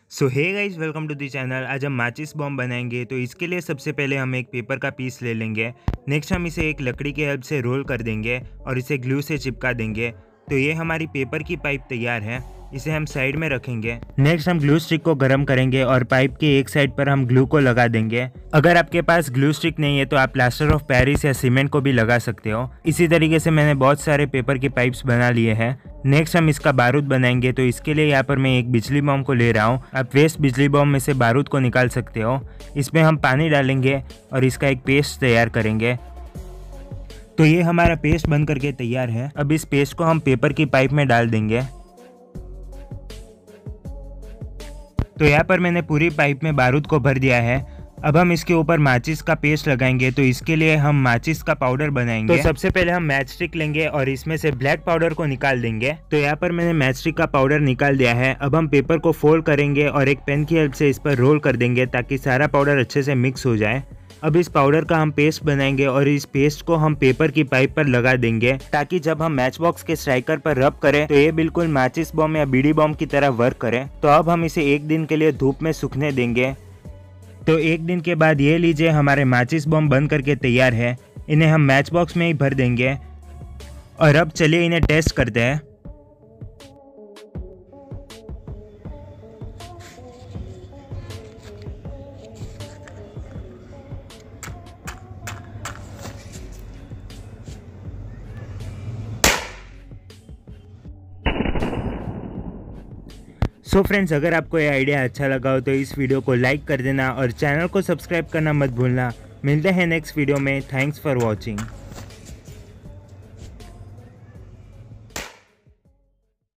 So hey guys, welcome to the channel. आज हम माचिस बॉम्ब बनाएंगे। तो इसके लिए सबसे पहले हम एक पेपर का पीस ले लेंगे। नेक्स्ट हम इसे एक लकड़ी की हेल्प से रोल कर देंगे और इसे ग्लू से चिपका देंगे। तो ये हमारी पेपर की पाइप तैयार है। इसे हम साइड में रखेंगे। नेक्स्ट हम ग्लू स्टिक को गर्म करेंगे और पाइप के एक साइड पर हम ग्लू को लगा देंगे। अगर आपके पास ग्लू स्टिक नहीं है तो आप प्लास्टर ऑफ पेरिस या सीमेंट को भी लगा सकते हो। इसी तरीके से मैंने बहुत सारे पेपर के पाइप्स बना लिए हैं। नेक्स्ट हम इसका बारूद बनाएंगे। तो इसके लिए यहाँ पर मैं एक बिजली बॉम्ब को ले रहा हूँ। आप वेस्ट बिजली बॉम्ब में से बारूद को निकाल सकते हो। इसमें हम पानी डालेंगे और इसका एक पेस्ट तैयार करेंगे। तो ये हमारा पेस्ट बन करके तैयार है। अब इस पेस्ट को हम पेपर की पाइप में डाल देंगे। तो यहाँ पर मैंने पूरी पाइप में बारूद को भर दिया है। अब हम इसके ऊपर माचिस का पेस्ट लगाएंगे। तो इसके लिए हम माचिस का पाउडर बनाएंगे। तो सबसे पहले हम मैच स्टिक लेंगे और इसमें से ब्लैक पाउडर को निकाल देंगे। तो यहाँ पर मैंने मैच स्टिक का पाउडर निकाल दिया है। अब हम पेपर को फोल्ड करेंगे और एक पेन की हेल्प से इस पर रोल कर देंगे ताकि सारा पाउडर अच्छे से मिक्स हो जाए। अब इस पाउडर का हम पेस्ट बनाएंगे और इस पेस्ट को हम पेपर की पाइप पर लगा देंगे ताकि जब हम मैच बॉक्स के स्ट्राइकर पर रब करें तो ये बिल्कुल माचिस बॉम्ब या बीड़ी बॉम्ब की तरह वर्क करे। तो अब हम इसे एक दिन के लिए धूप में सूखने देंगे। तो एक दिन के बाद ये लीजिए, हमारे माचिस बॉम्ब बन करके तैयार है। इन्हें हम मैच बॉक्स में ही भर देंगे और अब चलिए इन्हें टेस्ट करते हैं। सो फ्रेंड्स, अगर आपको ये आइडिया अच्छा लगा हो तो इस वीडियो को लाइक कर देना और चैनल को सब्सक्राइब करना मत भूलना। मिलते हैं नेक्स्ट वीडियो में। Thanks for watching.